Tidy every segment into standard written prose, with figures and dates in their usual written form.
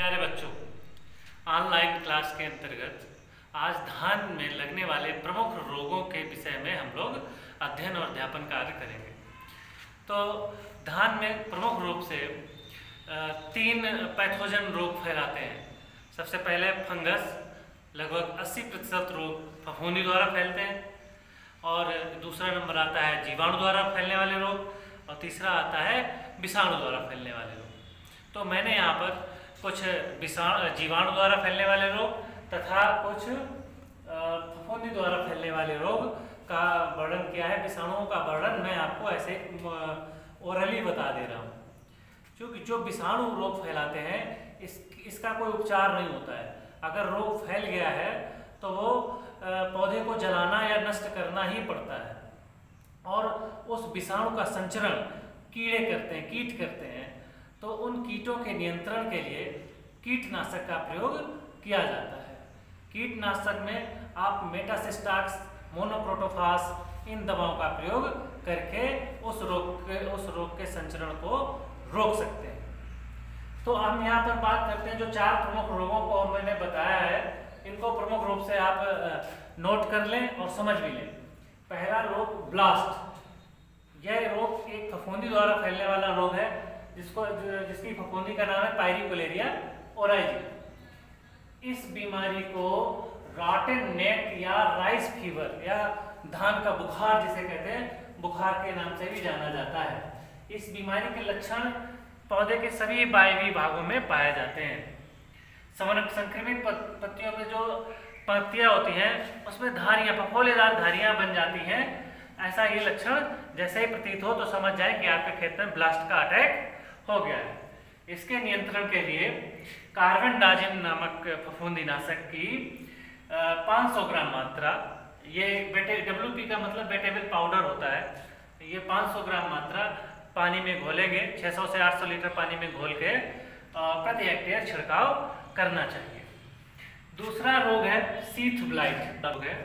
प्यारे बच्चों, online class के अंतर्गत आज धान में लगने वाले प्रमुख रोगों के विषय में हम लोग अध्ययन और अध्यापन कार्य करेंगे। तो धान में प्रमुख रूप से 3 पैथोजन रोग फैलाते हैं। सबसे पहले फंगस, लगभग 80% रोग फफूंदी द्वारा फैलते हैं, और दूसरा नंबर आता है जीवाणु द्वारा फैलने वाले रोग, और तीसरा आता है विषाणु द्वारा फैलने वाले रोग। तो मैंने यहाँ पर कुछ जीवाणु द्वारा फैलने वाले रोग तथा कुछ फफूंदी द्वारा फैलने वाले रोग का वर्णन किया है। विषाणुओं का वर्णन मैं आपको ऐसे ओरली बता दे रहा हूँ, क्योंकि जो विषाणु रोग फैलाते हैं इसका कोई उपचार नहीं होता है। अगर रोग फैल गया है तो वो पौधे को जलाना या नष्ट करना ही पड़ता है, और उस विषाणु का संचरण कीड़े करते हैं, कीट करते हैं। तो उन कीटों के नियंत्रण के लिए कीटनाशक का प्रयोग किया जाता है। कीटनाशक में आप मेटासिस्टाक्स, मोनोक्रोटोफास इन दवाओं का प्रयोग करके उस रोग के संचरण को रोक सकते हैं। तो हम यहाँ पर बात करते हैं जो 4 प्रमुख रोगों को मैंने बताया है, इनको प्रमुख रूप से आप नोट कर लें और समझ भी लें। पहला रोग ब्लास्ट। यह रोग एक फफूंदी द्वारा फैलने वाला रोग है, जिसकी फफूंदी का नाम है पायरिकोलेरिया ओराइजी। इस बीमारी को रॉटन नेक या राइस फीवर या धान का बुखार जिसे कहते हैं, बुखार के नाम से भी जाना जाता है। इस बीमारी के लक्षण पौधे के सभी वायवीय भागों में पाए जाते हैं। संक्रमित पत्तियों में जो पत्तियां होती हैं उसमें धारियां, फफोलेदार धारियां बन जाती हैं। ऐसा ये लक्षण जैसे ही प्रतीत हो तो समझ जाए कि आपके खेत में ब्लास्ट का अटैक हो गया है। इसके नियंत्रण के लिए कार्बेंडाजिम नामक फफूंदीनाशक की 500 ग्राम मात्रा, ये WP का मतलब वेटेबल पाउडर होता है, ये 500 ग्राम मात्रा पानी में घोलेंगे। 600 से 800 लीटर पानी में घोल के प्रति हेक्टेयर छिड़काव करना चाहिए। दूसरा रोग है शीथ ब्लाइट रोग है।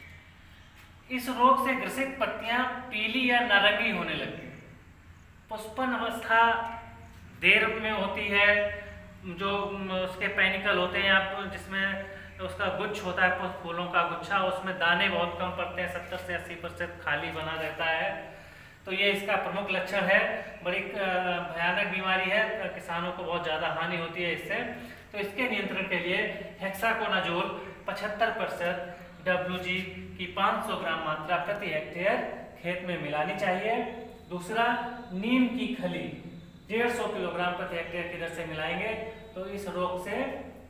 इस रोग से ग्रसित पत्तियां पीली या नारंगी होने लगती हैं। पुष्पन अवस्था देर में होती है, जो उसके पेनिकल होते हैं आप जिसमें उसका गुच्छ होता है, फूलों का गुच्छा, उसमें दाने बहुत कम पड़ते हैं, 70 से 80% खाली बना रहता है। तो ये इसका प्रमुख लक्षण है। बड़ी भयानक बीमारी है, किसानों को बहुत ज़्यादा हानि होती है इससे। तो इसके नियंत्रण के लिए हेक्साकोनाजोल 75% WG की 500 ग्राम मात्रा प्रति हेक्टेयर खेत में मिलानी चाहिए। दूसरा, नीम की खली 150 किलोग्राम प्रति हेक्टेयर की दर से मिलाएंगे तो इस रोग से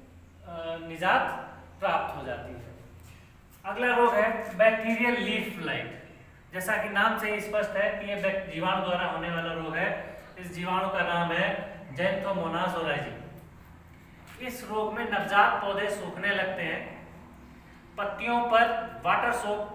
निजात प्राप्त हो जाती है। अगला रोग है बैक्टीरियल लीफ ब्लाइट। जैसा कि नाम से ही स्पष्ट है कि यह जीवाणु द्वारा होने वाला रोग है। इस जीवाणु का नाम है ज़ैंथोमोनास ओराइजी। इस रोग में नवजात पौधे सूखने लगते हैं, पत्तियों पर वाटर सोक्ड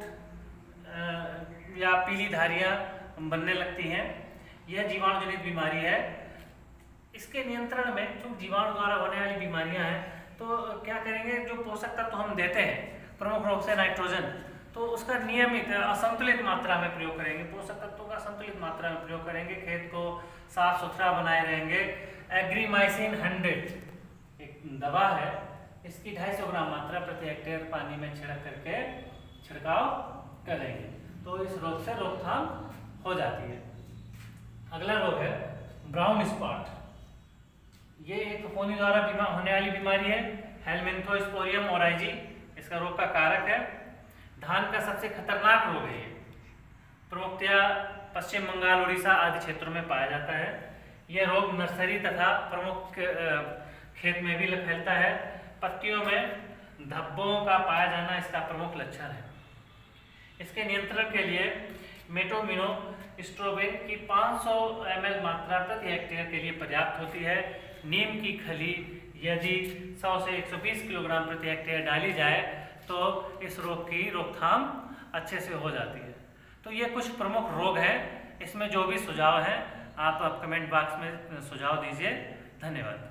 या पीली धारियां बनने लगती हैं। यह जीवाणु जनित बीमारी है। इसके नियंत्रण में, चूंकि जीवाणु द्वारा होने वाली बीमारियां हैं, तो क्या करेंगे, जो पोषक तत्व हम देते हैं प्रमुख रूप से नाइट्रोजन, तो उसका नियमित असंतुलित मात्रा में प्रयोग करेंगे। पोषक तत्वों का संतुलित मात्रा में प्रयोग करेंगे, खेत को साफ सुथरा बनाए रहेंगे। एग्रीमाइसिन 100 एक दवा है, इसकी 250 ग्राम मात्रा प्रति हेक्टेयर पानी में छिड़क करके छिड़काव करेंगे तो इस रोग से रोकथाम हो जाती है। अगला रोग है ब्राउन स्पॉट। ये एक फफूंदी द्वारा होने वाली बीमारी है, हेलमिंथोस्पोरियम ओराइजी इसका रोग का कारक है। धान का सबसे खतरनाक रोग है ये। प्रमुखतया पश्चिम बंगाल, उड़ीसा आदि क्षेत्रों में पाया जाता है। यह रोग नर्सरी तथा प्रमुख खेत में भी फैलता है। पत्तियों में धब्बों का पाया जाना इसका प्रमुख लक्षण है। इसके नियंत्रण के लिए मेटोमिनोस्ट्रोबिन की 500 ml मात्रा प्रति हेक्टेयर के लिए पर्याप्त होती है। नीम की खली यदि 100 से 120 किलोग्राम प्रति हेक्टेयर डाली जाए तो इस रोग की रोकथाम अच्छे से हो जाती है। तो ये कुछ प्रमुख रोग हैं। इसमें जो भी सुझाव हैं आप कमेंट बॉक्स में सुझाव दीजिए। धन्यवाद।